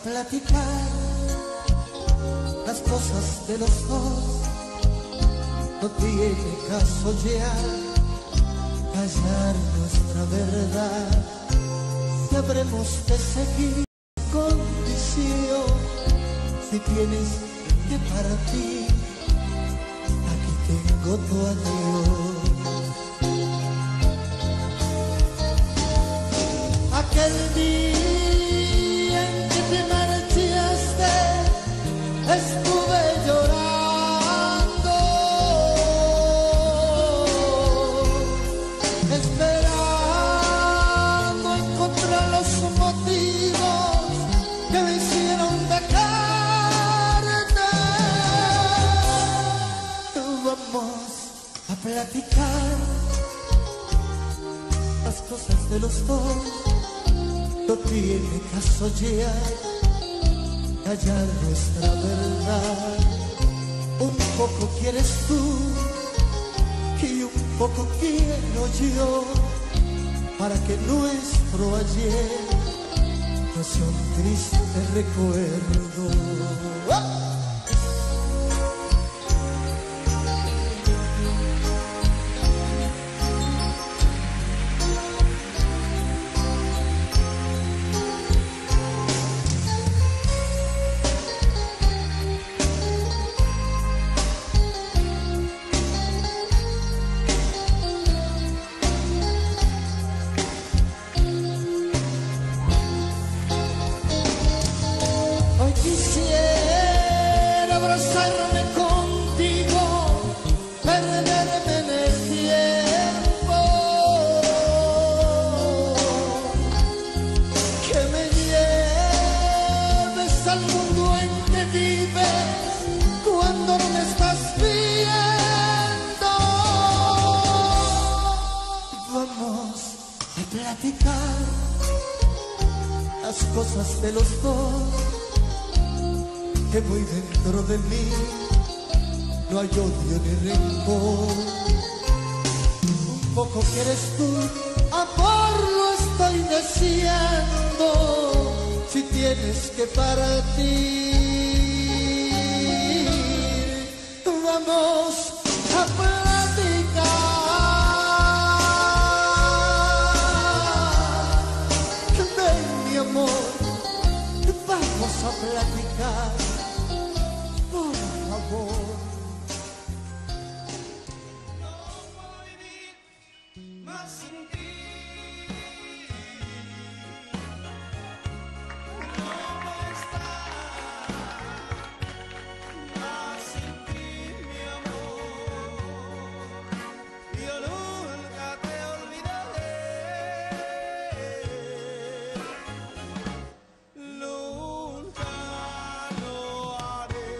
platicar las cosas de los dos. No tiene caso ya callar nuestra verdad. Si habremos de seguir condición, si tienes que partir, aquí tengo tu adiós. Aquel día en que te marchaste, estuve llorando, esperando encontrar los motivos que me hicieron dejarte. Vamos a platicar las cosas de los dos. No tiene caso ya callar nuestra verdad. Un poco quieres tú y un poco quiero yo, para que nuestro ayer no sea un triste recuerdo. ¡Ah! Quisiera abrazarme contigo, perderme en el tiempo, que me lleves al mundo en que vives cuando no me estás viendo. Vamos a platicar las cosas de los dos, que muy dentro de mí no hay odio ni rencor. Un poco quieres tú, amor, lo estoy deseando. Si tienes que partir, vamos a platicar. Ven, mi amor, vamos a platicar. Por favor. No puedo vivir más sin ti. No puedo estar más sin ti, mi amor. Yo nunca te olvidaré. Nunca lo haré.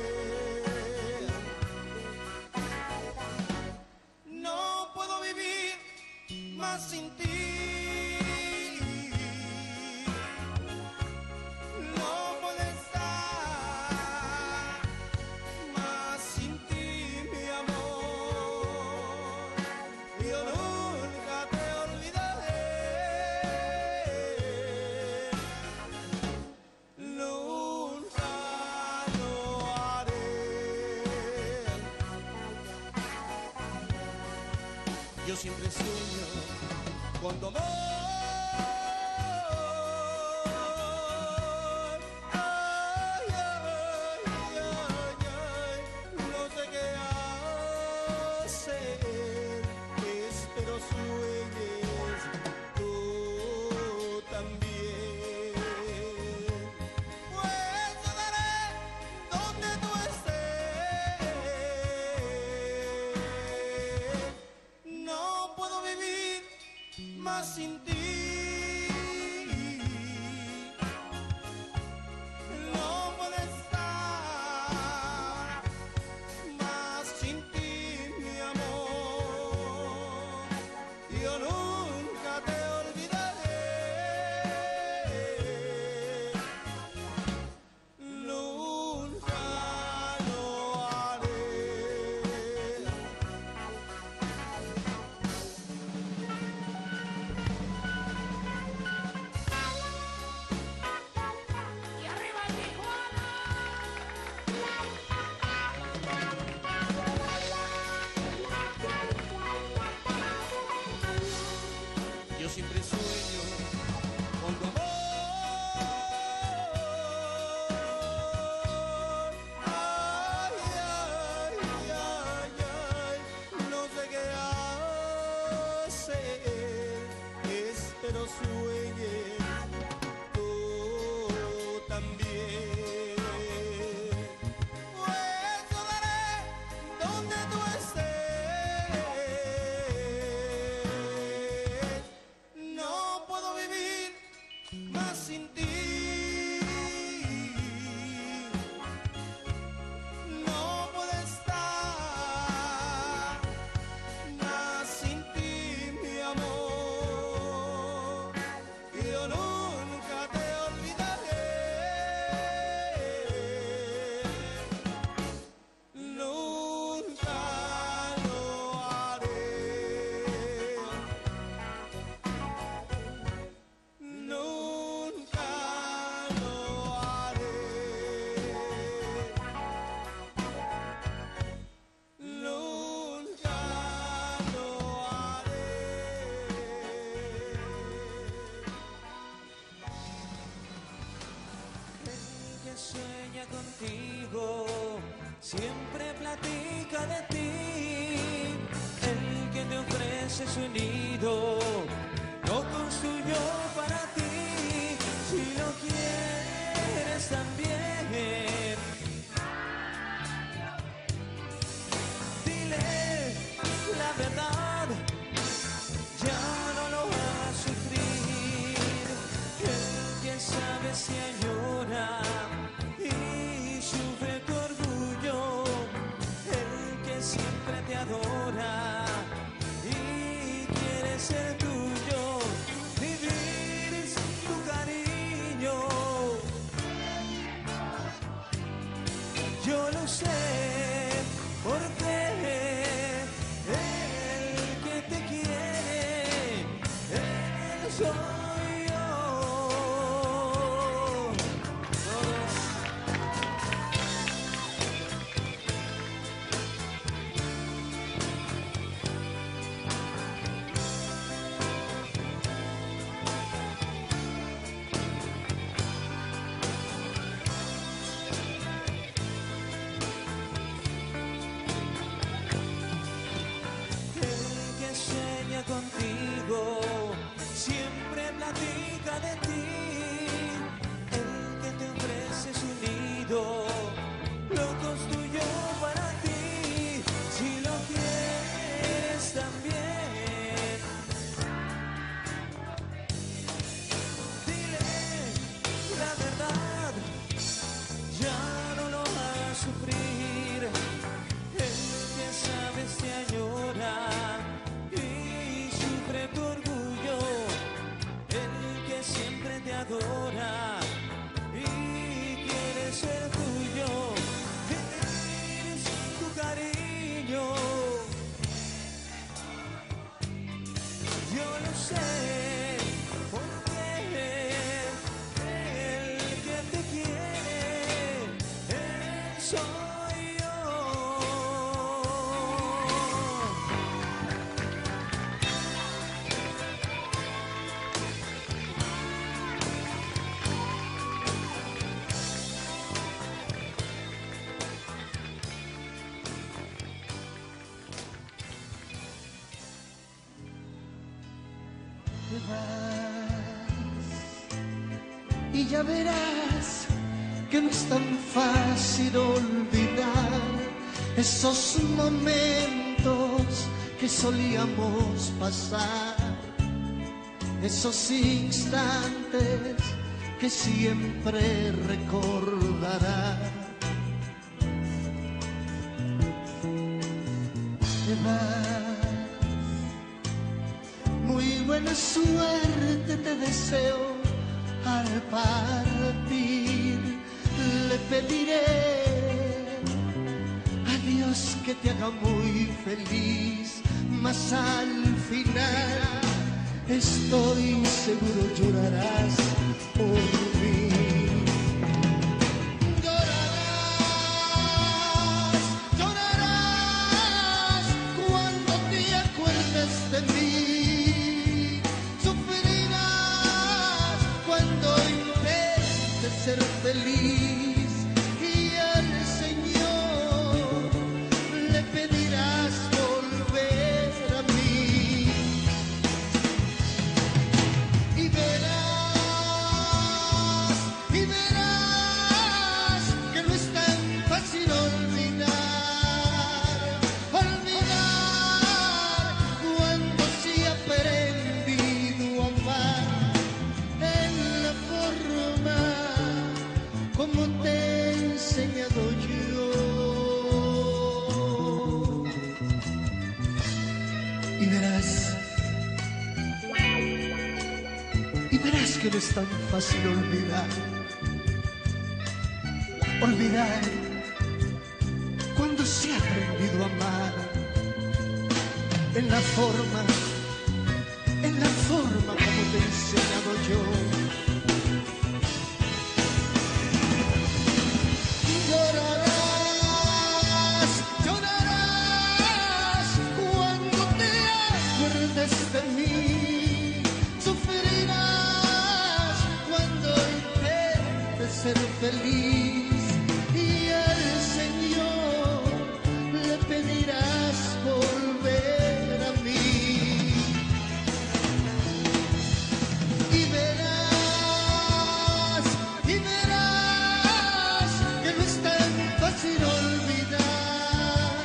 No puedo vivir más sin ti. No puedo estar más sin ti, mi amor. Yo nunca te olvidaré. Nunca lo haré. Yo siempre sueño con tu amor. Ay, ay, ay, ay, no sé qué hacer. Espero sueñes tú también. Pues te daré donde tú estés. No puedo vivir más sin ti. donde tú estés. No puedo vivir más sin ti. No puedo estar más sin ti, mi amor. Yo nunca te olvidaré. Nunca lo haré. Nunca lo haré. Nunca lo haré. El que sueña contigo siempre platica de ti. El que te ofrece su nido lo construyó para ti. Si lo quieres también, dile la verdad. Ya no lo vas a sufrir. El que sabe si llora y sufre tu orgullo. El que siempre te adora y quiere ser tuyo. Vivir sin tu cariño. Yo lo sé, porque el que te quiere, él soy yo. Todos. El que sueña contigo siempre platica de ti. El que te ofrece su nido lo construyó para ti. Si lo quieres también, dile la verdad. Ya no lo hagas sufrir. El que sabes te añora y sufre tu orgullo. El que siempre te adora y quiere ser tuyo. Vivir sin tu cariño. Yo lo sé, porque el que te quiere, él soy yo. Te vas y ya verás que no es tan fácil olvidar esos momentos que solíamos pasar, esos instantes que siempre recordarás. Te vas, muy buena suerte te deseo al partir. Le pediré a Dios que te haga muy feliz, mas al final estoy seguro llorarás por mí. Llorarás, llorarás cuando te acuerdes de mí. Sufrirás cuando intentes ser feliz y al Señor le pedirás volver a mí. Y verás no es tan fácil olvidar. Olvidar cuando se ha aprendido a amar en la forma como te he enseñado yo. Llorarás, llorarás cuando te acuerdes de mí. Sufrirás cuando intentes ser feliz y al Señor le pedirás volver a mí. Y verás que no es tan fácil olvidar,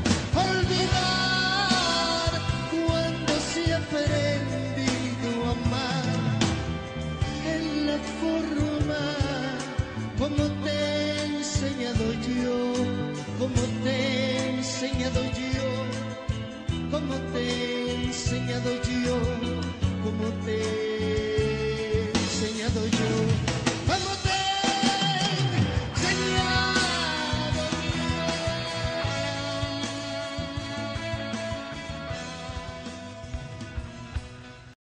olvidar cuando se ha aprendido a amar en la forma como te he enseñado yo, como te he enseñado yo, como te he enseñado yo, como te he enseñado yo.